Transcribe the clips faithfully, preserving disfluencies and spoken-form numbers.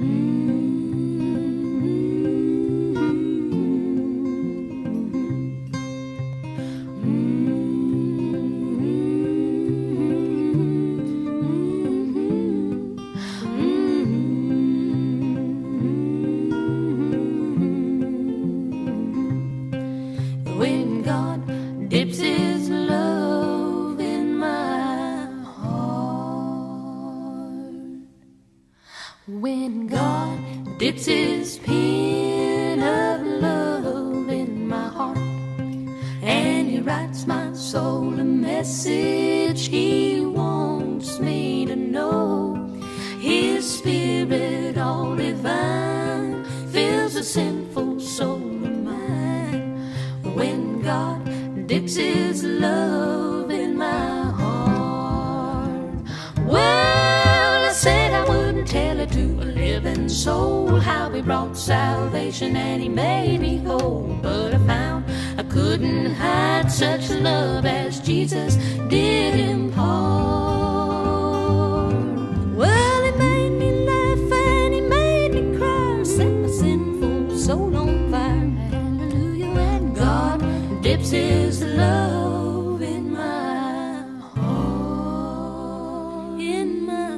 When God dips His love in my heart, when God dips His pen of love in my heart, and He writes my soul a message He wants me to know, His Spirit all divine fills a sinful soul of mine. When God dips His love in my heart, well, I said I wouldn't tell it to a living soul how He brought salvation and He made me whole, but I found I couldn't hide such love as Jesus did impart. Well, He made me laugh and He made me cry, set my sinful soul on fire. Dips His love in my heart, in my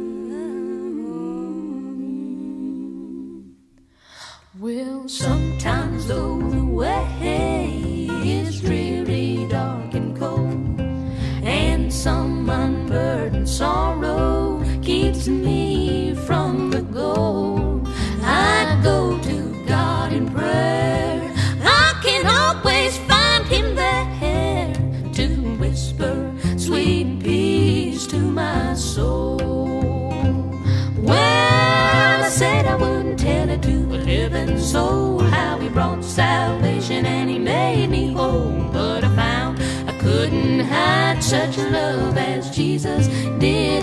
heart. Well, sometimes though the way is dreary, dark and cold, and some unburdened sorrow keeps me from the goal, I go to God in prayer. I can always find Him there to whisper sweet peace to my soul. Well, I said I wouldn't tell it to a living soul how He brought salvation and He made me whole, but I found I couldn't hide such love as Jesus did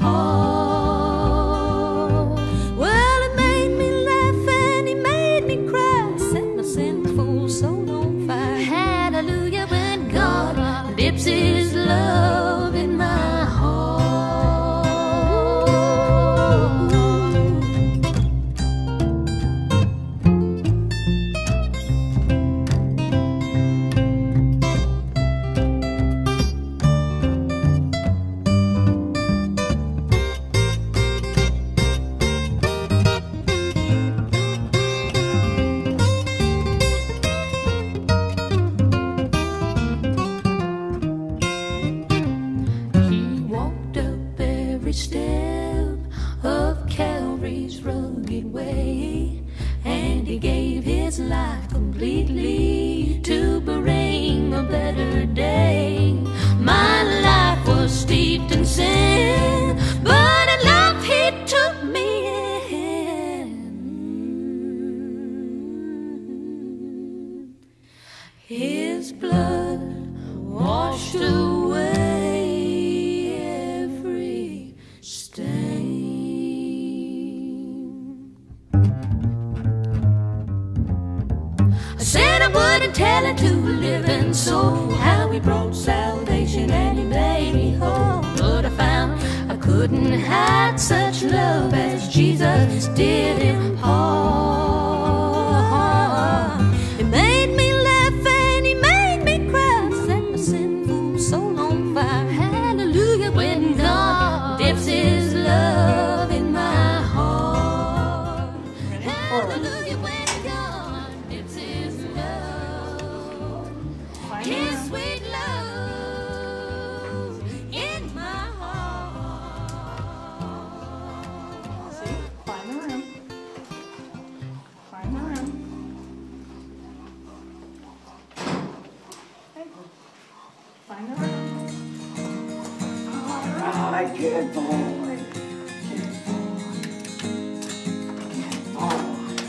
impart. Well, He made me laugh and He made me cry, set my sinful soul on fire. Hallelujah, when God dips His love in my heart. Every step of Calvary's rugged way, and He gave His life completely to bring a better day. My life was steeped in sin, but in love He took me in. His blood washed away I wouldn't tell it to a living soul how He brought salvation and He made me whole, but I found I couldn't hide such love as Jesus did impart. He made me laugh and He made me cry, set my sinful soul on fire. Hallelujah, when God dips His love in my heart. Hallelujah, when God dips His love, His sweet love in my heart. See, find the room. Find the room. Okay. Find the room. All right, good boy. Good boy. Good boy.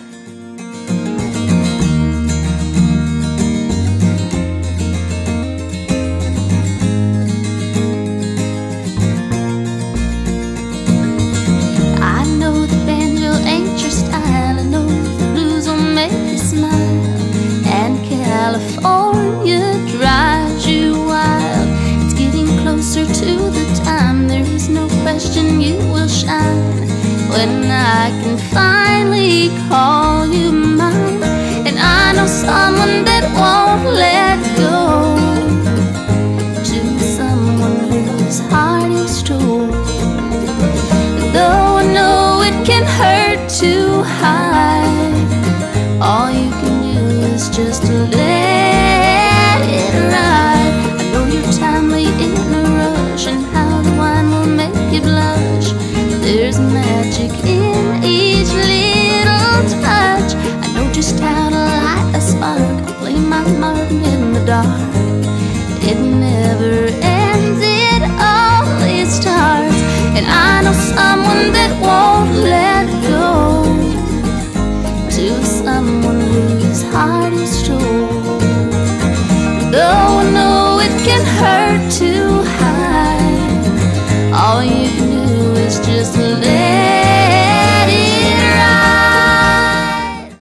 California drives you wild. It's getting closer to the time, there is no question you will shine. when I can finally call you mine. And I know someone that won't let go, to someone whose heart is true. Though I know it can hurt to hide, all you can do is just let it ride. I know you're timely in a rush, and how the wine will make you blush. There's magic in each little touch. I know just how to light a spark, flame my mark in the dark. It never ends, it always starts. And I know someone that won't let go, to someone whose heart is true. Though I know it can hurt to hide, all you can do is just let